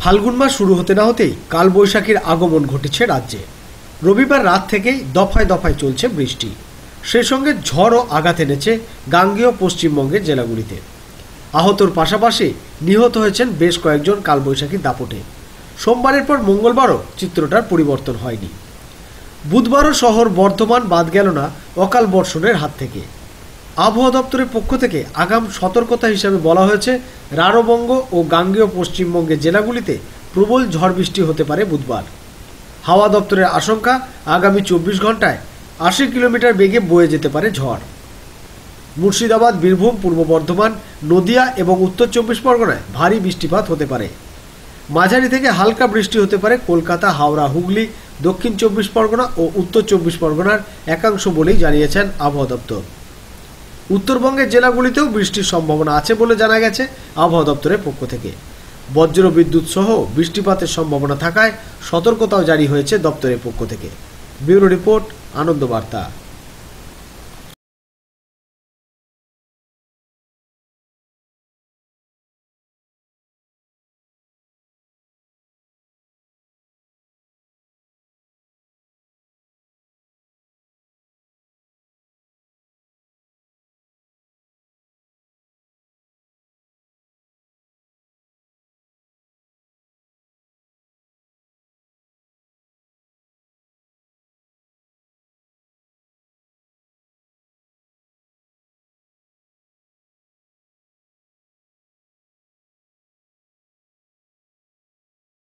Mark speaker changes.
Speaker 1: ফাল্গুন মাস শুরু হতে না হতেই কালবৈশাখীর আগমন ঘটেছে রাজ্যে। রবিবার রাত থেকেই দফায় দফায় চলছে বৃষ্টি, সেই সঙ্গে ঝড়ও আঘাত এনেছে গাঙ্গেয় পশ্চিমবঙ্গের জেলাগুলিতে। আহতর পাশাপাশি নিহত হয়েছেন বেশ কয়েকজন কালবৈশাখীর দাপটে। সোমবারের পর মঙ্গলবারও চিত্রটার পরিবর্তন হয়নি। বুধবারও শহর বর্ধমান বাদ গেল না অকাল বর্ষণের হাত থেকে। আবহাওয়া দপ্তরের পক্ষ থেকে আগাম সতর্কতা হিসাবে বলা হয়েছে, রাঢ়বঙ্গ ও গাঙ্গেয় পশ্চিমবঙ্গের জেলাগুলিতে প্রবল ঝড় বৃষ্টি হতে পারে বুধবার। হাওয়া দপ্তরের আশঙ্কা, আগামী 24 ঘন্টায় 80 কিলোমিটার বেগে বয়ে যেতে পারে ঝড়। মুর্শিদাবাদ, বীরভূম, পূর্ব বর্ধমান, নদিয়া এবং উত্তর 24 পরগনায় ভারী বৃষ্টিপাত হতে পারে। মাঝারি থেকে হালকা বৃষ্টি হতে পারে কলকাতা, হাওড়া, হুগলি, দক্ষিণ 24 পরগনা ও উত্তর 24 পরগনার একাংশ বলেই জানিয়েছেন আবহাওয়া দপ্তর। উত্তরবঙ্গের জেলাগুলিতেও বৃষ্টির সম্ভাবনা আছে বলে জানা গেছে আবহাওয়া দপ্তরের পক্ষ থেকে। বজ্র বিদ্যুৎ সহ বৃষ্টিপাতের সম্ভাবনা থাকায় সতর্কতাও জারি হয়েছে দপ্তরের পক্ষ থেকে। ব্যুরো রিপোর্ট, আনন্দ বার্তা।